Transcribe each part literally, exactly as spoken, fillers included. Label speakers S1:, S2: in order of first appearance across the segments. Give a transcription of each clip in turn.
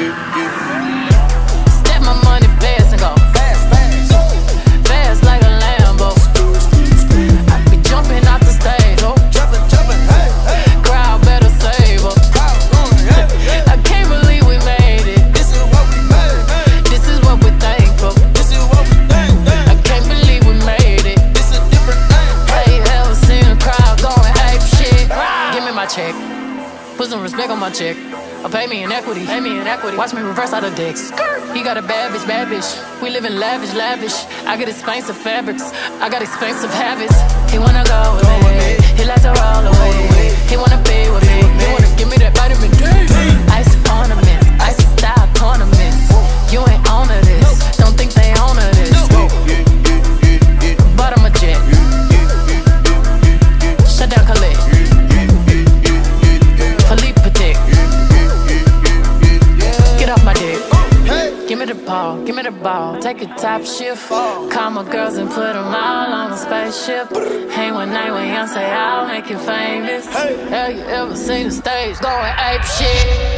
S1: Step my money fast and go fast, fast, fast like a Lambo. I be jumping out the stage, oh, jumping, jumping, hey, hey. Crowd better save up. I can't believe we made it. This is what we made. This is what we thankful. This is what we think. I can't believe we made it. This is a different thing. Hey, ever seen a crowd going ape shit? Give me my check. Put some respect on my check. Or pay me in equity, pay me in equity. Watch me reverse out of dicks. He got a bad bitch, bad bitch. We live in lavish, lavish. I get expensive fabrics, I got expensive habits. He wanna go with me, he like to roll away. He wanna be with me, he wanna give me that vitamin D. Ice ornaments, ice style ornaments. You ain't on to this, don't think they own to this. Bottom of jet. Shut down Khalid. Give me the ball, give me the ball, take a top shift. Call my girls and put them all on a spaceship. Hang one night when young say I'll make you famous. Have you ever seen the stage going ape shit?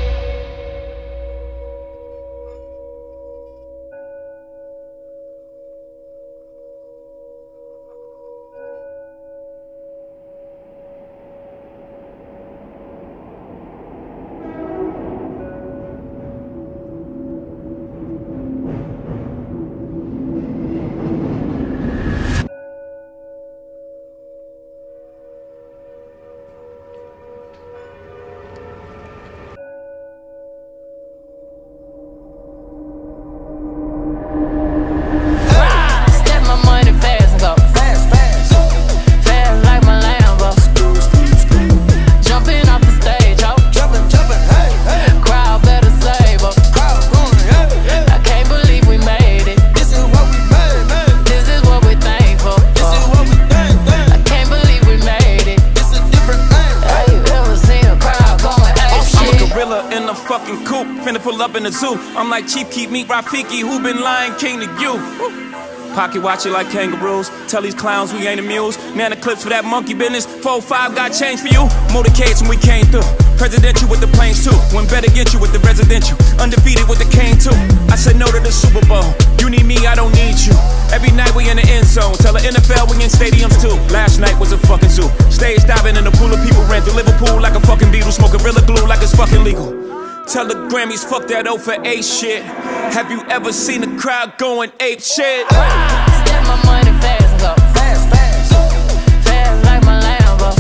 S2: Up in the zoo, I'm like Chief, keep me Rafiki, who been Lion King to you. Pocket watch it like kangaroos. Tell these clowns we ain't amused. Man, the clips for that monkey business. four five got change for you. Motorcades when we came through. Presidential with the planes too. When better get you with the residential. Undefeated with the cane too. I said no to the Super Bowl. You need me, I don't need you. Every night we in the end zone. Tell the N F L we in stadiums too. Last night was a fucking zoo. Stage diving in a pool of people. Ran through Liverpool like a fucking Beatle. Smoke Gorilla Glue like it's fucking legal. Tell the Grammys, fuck that O for eight shit. Have you ever seen a crowd going ape shit?
S1: Step my money fast and go fast, fast, fast like my Lambo.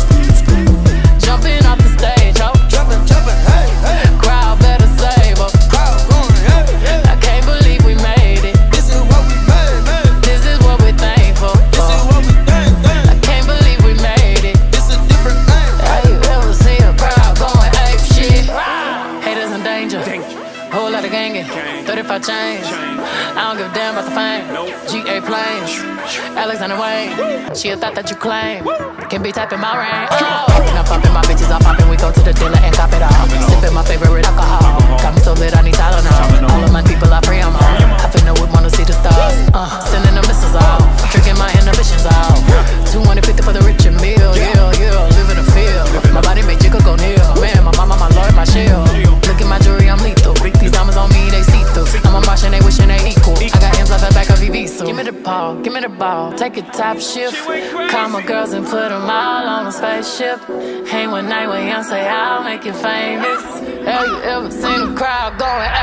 S1: Jumping off the stage, ho, jumping, jumping, hey, hey. Crowd better save up. Crowd going, hey, hey. I can't believe we made it. This is what we made, made. This is what we thankful. This is what we think, think. I can't believe we made it. This is a different thing. Have you ever seen a crowd going ape shit? Haters in danger. Whole lot of gangin'. thirty-five chains. I don't give a damn about the fame. G A planes. Alexander Wayne. She a thought that you claim. Can be typing my rain. Oh. Poppin', I'm poppin', my bitches are poppin'. We go to the dealer and cop it all. Sippin' my favorite alcohol. Got me so lit, I need Tylenol. All of my people are free, I'm on. I finna whip, wanna see the stars. Uh, sending the missiles off. Tricking my inhibitions off. two hundred fifty for the rich and meal. Yeah, yeah, live in the field. My body make jiggle go near. Man, my mama, my lord, my shield. Look at my jewelry, I'm lethal. These diamonds on me, they see through. I'm a Martian, they wishing they equal. I got M's like the back of V V, so give me the ball, give me the ball. Take a top shift. Call my girls and put them all on a spaceship. Hang one night when young say I'll make you famous. Have you ever seen a crowd going